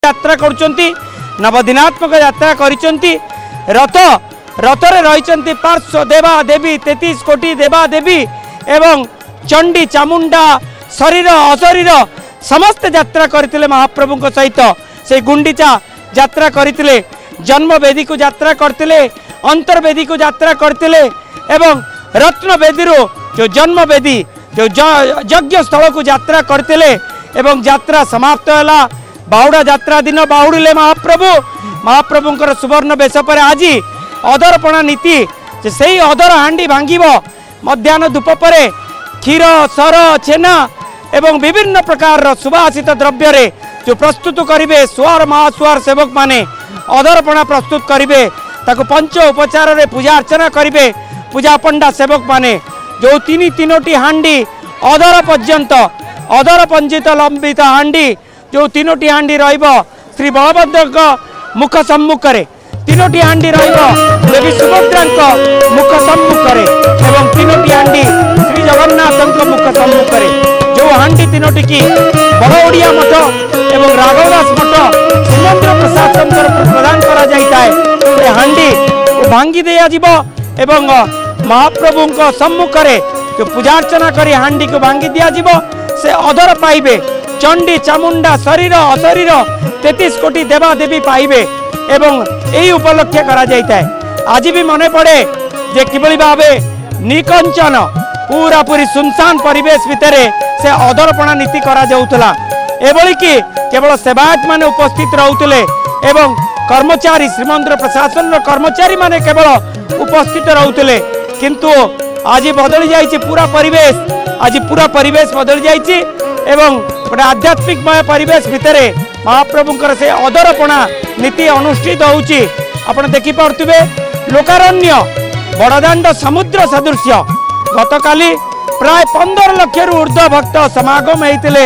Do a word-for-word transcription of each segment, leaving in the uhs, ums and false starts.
यात्रा करुचंती नवदिनात्मक यात्रा करिचंती रथ रथरे रहिचंती पार्श्व देवा देवी तैंतीस कोटी देवा देवी एवं चंडी चामुंडा शरीर अशरीर समस्त यात्रा करथिले महाप्रभु सहित से गुंडीचा यात्रा करथिले जन्मवेदी को यात्रा करथिले अंतर्वेदी को यात्रा करथिले एवं रत्नवेदी जो जन्मवेदी जो यज्ञ स्थल को यात्रा करथिले एवं यात्रा समाप्त होला बाहुड़ा यात्रा दिन बाहुड़िले महाप्रभु महाप्रभुंकर सुवर्ण बेश पर आज अदरपणा नीति से ही अदर हांडी भांगिब मध्याह्न धूप पर क्षीर सर छेना एवं विभिन्न प्रकार सुवासित द्रव्य रे जो प्रस्तुत करिवे सुआर महासुआर सेवक माने अदरपणा प्रस्तुत करिवे ताको पंच उपचार रे पूजा अर्चना करिवे पूजा पंडा सेवक माने जो तीन तीनोटी हांडी अदर पर्यंत अदर पंजित लंबित हांडी जो तीनोटी हांडी रहिबो श्री बलभद्र मुख सम्मुख रे तीनोटी हांडी रहिबो देवी सुभद्रा मुख सम्मुख रे एवं तीनोटी हांडी श्री जगन्नाथ मुख सम्मुख रे जो हांडी तीनोटी की बड़ ओडिया मठ एवं राघवदास मठ श्रीमंदिर प्रशासन तरफ प्रदान करा जाइता है से हांडी भांगी दिया जीवो एवं महाप्रभु सम्मुख रे जो पूजा अर्चना करी हांडी को भांगी दिया जीवो से अधर पाइबे चंडी चामुंडा शरीर अशरीर तैंतीस कोटी देवा देवी पाइबे एवं यही उपलक्ष्य करा जाइता है। आज भी मने पड़े जे किभली भावे निकंचन पूरा पूरी सुनसान परिवेश भितर से अदरपणा नीति करा जाउतला एभली कि केवल सेवायत माने उपस्थित रहउतले एवं कर्मचारी श्रीमंदिर प्रशासन कर्मचारी माने केवल उपस्थित रहउतले किंतु आज बदली जाइए पूरा परिवेश आज पूरा परिवेश बदली जाइए एवं गोटे आध्यात्मिकमय परिवेश भितर महाप्रभुंकर से अदरपणा नीति अनुष्ठित होउची आपण देखि पारथुबे लोकारण्य बड़दाण्ड समुद्र सदृश्य गतकाली प्राय पंद्रह लाख रु ऊर्ध्व भक्त समागम होइतिले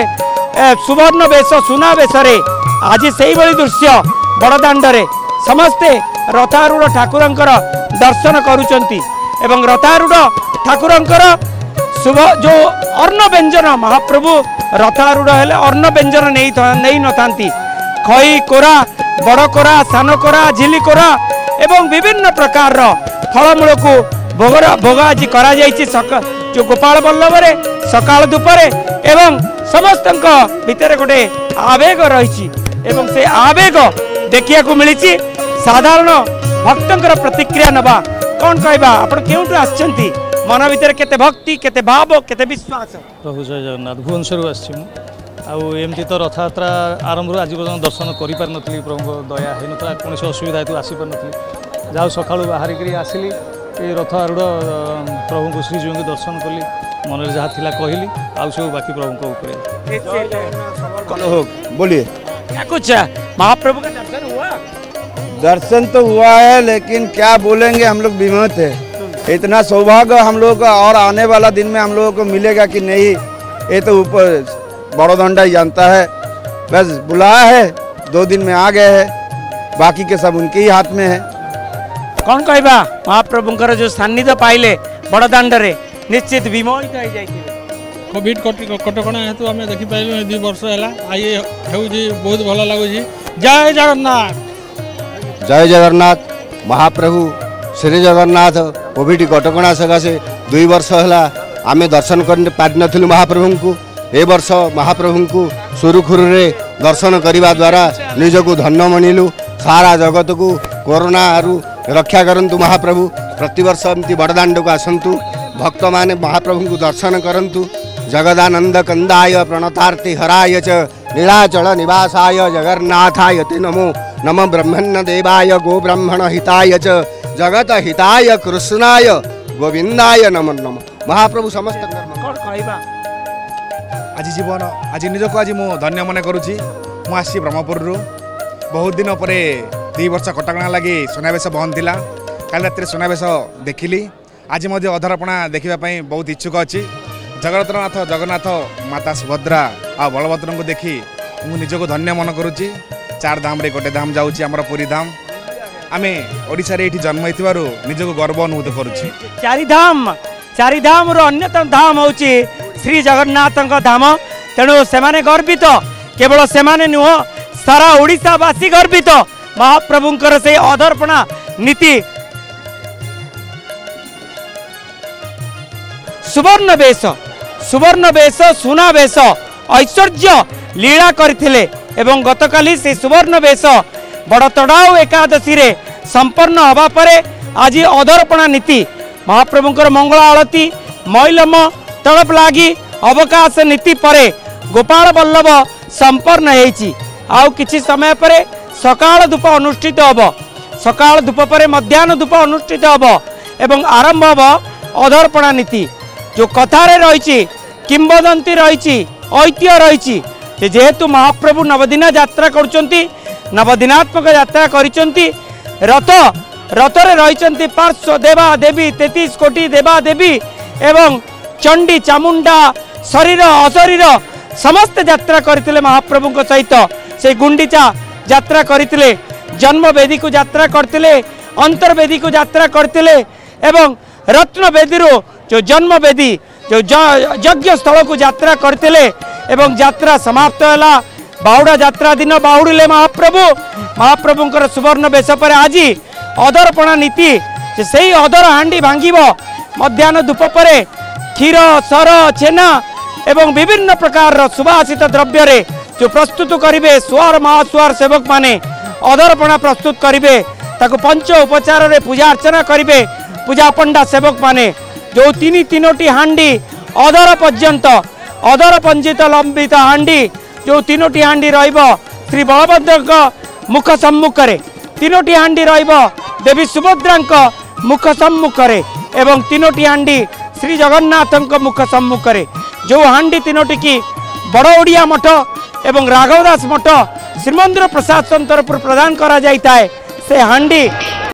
सुवर्ण वेश सुना वेश आज से दृश्य बड़दाण्ड रे समस्ते रथारूढ़ ठाकुरंकर दर्शन करुचंती एवं रथारूढ़ ठाकुरंकर शुभ जो अर्ण व्यंजन महाप्रभु रथारूढ़ हेले अर्ण व्यंजन नहीं नहीं नथांती खई कोरा बड़ कोरा सान कोरा झिली कोरा एवं विभिन्न प्रकार फलमूल को भोगरा भोग आज करा जाइछि जो गोपाल बल्लभ रे सकाल दुपरे एवं समस्त भितर गोटे आवेग रही एवं से आवेग देखिया को मिली साधारण भक्तंकर प्रतिक्रिया नबा कौन कहबा आपण केउटु आछंती मन भितर केते भक्ति केते भाव केते विश्वास प्रभु जय जगन्नाथ भुवनेश्वर आछि आउ एमती तो रथयात्रा आरंभ आज पर्यटन दर्शन करि पार नथली प्रभु दया है नथला कोन असुविधा हेतु आसी पार नथली जाउ सकाळु बाहरी करी आसिली ए रथ आरूढ़ प्रभु को श्रीजीव के दर्शन कली मन जहाँ थिला कहली आउ सब बाकी प्रभु को ऊपर बोलिए क्या कुछ महाप्रभु का दर्शन हुआ दर्शन तो हुआ है लेकिन क्या बोलेंगे हम लोग विमोहित है इतना सौभाग्य हम लोग का और आने वाला दिन में हम लोगों को मिलेगा कि नहीं ये तो ऊपर बड़ोदंडा ही जानता है बस बुलाया है दो दिन में आ गए हैं बाकी के सब उनके ही हाथ में है कौन कहबा महाप्रभुंकर जो सान्निध्य पाइले बड़दाण्ड रे निश्चित विमोहित हो जाइए कोविड कटकणा हेतु आम देखी पाइलु दुई वर्ष है आई बहुत भल लगुच जय जगन्नाथ जय जगन्नाथ महाप्रभु श्री जगन्नाथ कोविड कटकणा सकाशे दुई वर्ष है आम दर्शन कर पारि नथिलु महाप्रभु को ए वर्ष महाप्रभु को सुरुखुरु रे दर्शन करने द्वारा निजको धन्य मनिलु सारा जगत को कोरोना रक्षा करंतु महाप्रभु प्रतिवर्ष एमती बड़दाण्ड को आसतु भक्त माने महाप्रभु को दर्शन करंतु जगदानंद कंदाय प्रणतार्ति हराय च नीलाचल निवासाय जगन्नाथाय ते नमो नम ब्रह्मण्य देवाय गो ब्राह्मण हिताय च जगत हिताय कृष्णाय गोविंदाय नमो नम महाप्रभु समस्त आज जीवन आज निजको आज मु धन्य मन करुची मु आसी ब्रह्मपुर बहुत दिन पर दुई वर्ष कटकणा लगी सुनावेश बंद थिला काल रात सुनावेश देखिली आज मध्य अधरपणा देखापी बहुत इच्छुक अच्छी जगन्नाथ जगन्नाथ माता सुभद्रा आ बलभद्र को देखी मु निजको धन्य मन करुची चार धाम रे गोटे धाम जाऊँगी आमर पुरी धाम आम ओडिशा रे जन्म हो निजको गर्व अनुभूत करुची चारि धाम चारि धाम रो अन्यतम धाम होची श्री जगन्नाथ धाम तेणु से गर्वित केवल से नुह सारा ओडिशावासी गर्वित महाप्रभुंकर से अधर्पणा नीति सुवर्ण वेश सुवर्ण वेश सुना वेश ऐश्वर्य लीला करथिले एवं गतकाली से सुवर्ण वेश बड़ तड़ाऊ एकादशी रे संपन्न हवा परे आज अधर्पणा नीति महाप्रभुंकर मंगल आरती मैलम तड़प लागी अवकाश नीति परे गोपाल बल्लभ संपन्न हेछि आउ किछि समय परे सकाळ धूप अनुष्ठित हब सकाळ धूप परे मध्याह्न धूप अनुष्ठित हब एवं आरंभ हब अधर्पणा नीति जो कथारे रही किंबदंती रही ऐतिह्य रही जेहेतु महाप्रभु नवदिना यात्रा करुचंती नवदिनात्मक यात्रा करिसंती रथ रथरे रही पार्श्व देवा देवी तैंतीस कोटी देवा देवी एवं चंडी चामुंडा शरीर अशरीर समस्त यात्रा करथिले महाप्रभु सहित से गुंडीचा यात्रा करथिले जन्मवेदी को यात्रा करथिले अंतर्वेदी को यात्रा करथिले एवं रत्नवेदी जो जन्मवेदी जो यज्ञ स्थल को यात्रा करथिले एवं यात्रा समाप्त होला बाहुड़ा यात्रा दिन बाहुड़िले महाप्रभु महाप्रभुंकर सुवर्ण वेश पर आज अधर्पणा नीति से ही अधर हांडी भांगिब मध्याह्न धूप परे क्षीर सर छेना एवं विभिन्न प्रकार सुवासित द्रव्य रे जो प्रस्तुत करिवे सुआर महासुआर सेवक माने अधर्पणा प्रस्तुत करिवे ताको पंच उपचार रे पूजा अर्चना करिवे पूजा पंडा सेवक माने जो तीन तीनोटी हांडी अधर पर्यंत अधर पंजित लंबित हांडी जो तीनोटी हांडी रहिबो श्री बलभद्र मुख सम्मुख रे तीनोटी हांडी रहिबो देवी सुभद्रा मुख सम्मुख रे एवं तीनोटी हांडी श्री जगन्नाथ मुख सम्मुख रे जो हांडी तीनोटी की बड़ ओडिया मठ एवं राघवदास मठ श्रीमंदिर प्रशासन तरफ प्रदान करा जाइता है से हांडी